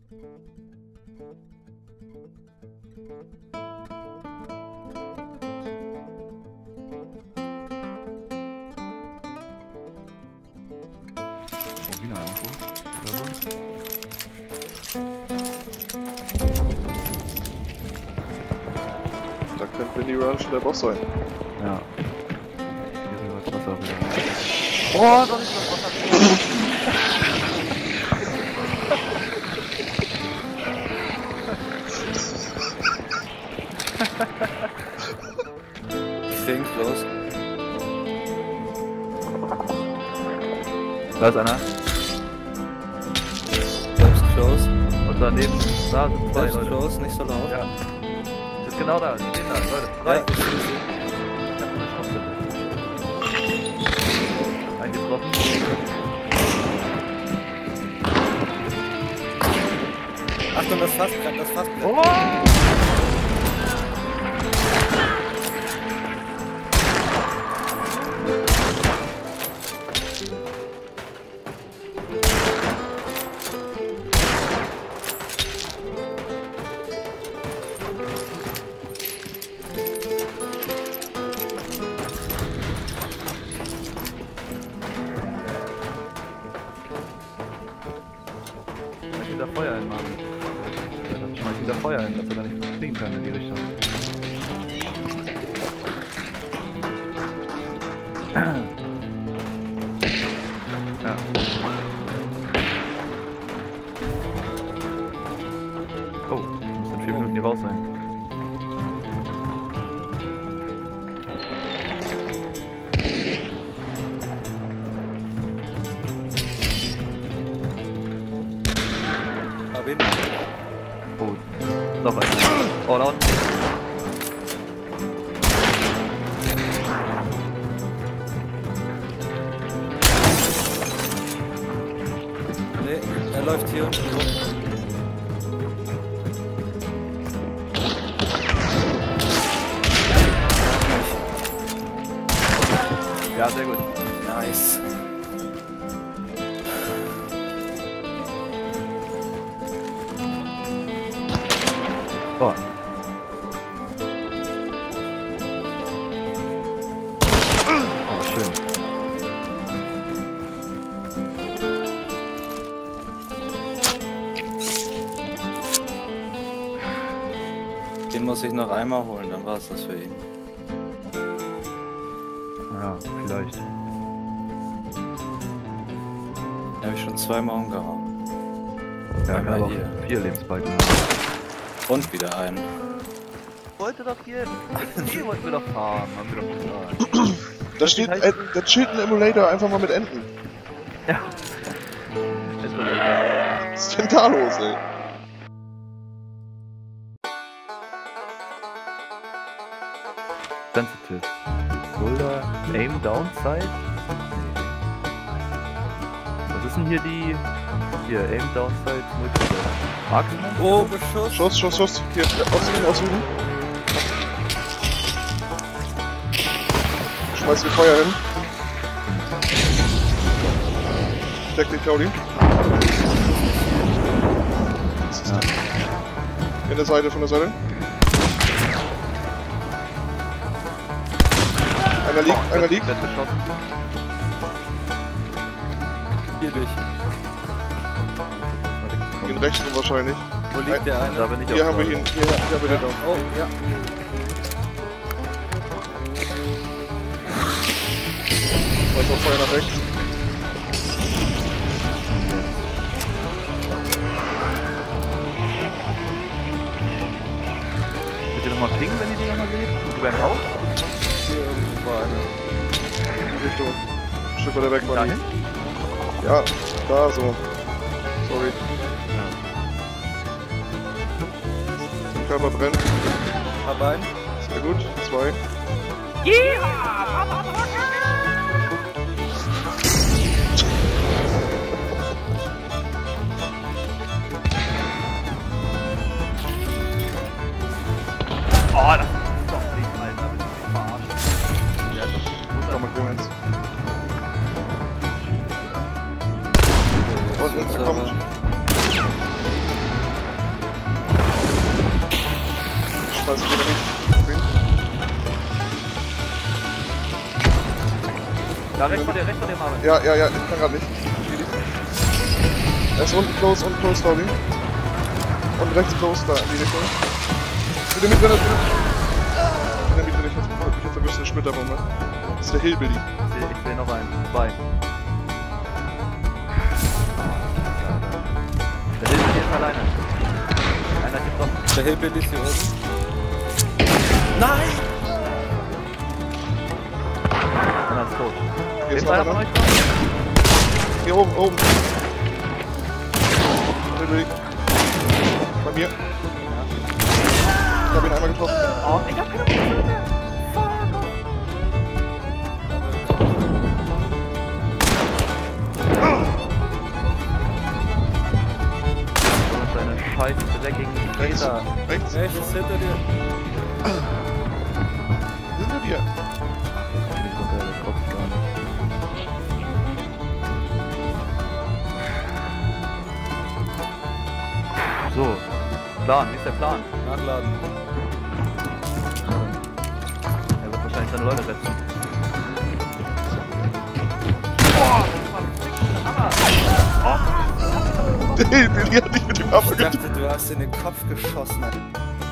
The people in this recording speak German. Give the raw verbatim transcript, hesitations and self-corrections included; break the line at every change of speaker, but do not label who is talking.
Oh, wieder irgendwo. Oder so.
Da könnte Winnie Run schon der Boss sein.
Ja. Hier rüber das Wasser wieder.
Oh, soll ich das Wasser?
Fink, los.
Da ist einer.
Selbst close.
Und daneben, da sind zwei
Selbst
Leute.
close, nicht so laut.
Ja. Die sind genau da, die stehen da, Leute. Drei.
Ja, ich sehe sie.
Ich hab eine Chance. Einen getroffen.
Achtung, das Fass brennt, das Fass brennt.
Oh! Wieder Feuer hinmachen. Ja, dann schmeiß wieder Feuer hin, dass er da nicht fliegen kann in die Richtung. Ja. Oh, muss in vier Minuten hier raus sein. Oh, noch einer. Oh, da unten.
Nee, er läuft hier unten rum.
Ja, sehr gut.
Nice.
Oh. Oh, schön.
Den muss ich noch einmal holen, dann war es das für ihn.
Ja, vielleicht.
Den habe ich schon zweimal umgehauen.
Ja,
Einmal
kann aber
hier.
auch vier Lebensbalken haben.
Und wieder einen.
Wollte doch hier, hier wollten wir doch fahren, haben wir doch gesagt.
Da steht, äh, da steht ein Emulator einfach mal mit Enten.
Ja.
Was ist denn da los, ey?
Sensitive. Boulder, Aim Downside? Was ist denn hier die... Hier, Aim Downside, Maximum?
Oh, Beschuss!
Schuss, Schuss, Schuss. Hier, aussuchen, aussuchen. Schmeiß die Feuer hin. Deck die Claudi.
Ja.
In der Seite, von der Seite. Einer liegt,
Oh,
einer liegt.
Wird beschossen.
Hier durch.
Den rechten wahrscheinlich.
Wo liegt der eine?
Da bin ich
Hier
auch
haben wir
gerade.
ihn, hier, hier haben wir den auch.
Oh, ja.
Weiter Feuer nach rechts.
Könnt ihr nochmal pingen, wenn ihr die nochmal seht? Und über den Haus?
Hier irgendwo war eine.
Richtung. Ein Stück weiter weg war die.
Dahin?
Ja, da so. Sorry. Der Körper brennt.
Hab einen.
Sehr gut. Zwei.
Oh, das ist doch nicht, Alter. Willst du mich verarschen? Ja, das
Komm mal, Clemens. Und jetzt kommt. Falls du wieder nicht. Green.
Da rechts von dir, rechts von dir, Marvin.
Ja, ja, ja, ich kann grad nicht. Er ist unten close, unten close, Fabi. Und rechts close, da in die Richtung. Wieder mit drin, wieder. Wieder mit drin, ich hab mich jetzt verwischt, eine Splitterbombe. Das ist der Hillbilly.
Ich sehe ich seh noch einen. Zwei. Der Hilfe ist alleine. Einer gibt noch.
Der Hillbilly ist hier oben. Nein!
Einer ist tot.
Hier ist
Ist
noch
einer von
einer.
euch noch?
Hier oben, oben. Hillbilly. Bei mir. Ich hab ihn einmal getroffen.
Oh, ich hab keine Munition mehr. Und seine scheiß dreckigen
Rechts,
Räder.
rechts.
Rechts hinter dir.
Hinter dir.
Der kotzt gar nicht. So, Plan, wie ist der Plan?
Nachladen.
Er wird wahrscheinlich seine Leute setzen.
Der Hillbilly hat dich mit dem Waffe
Ich
getroffen.
dachte, du hast in den Kopf geschossen. Alter.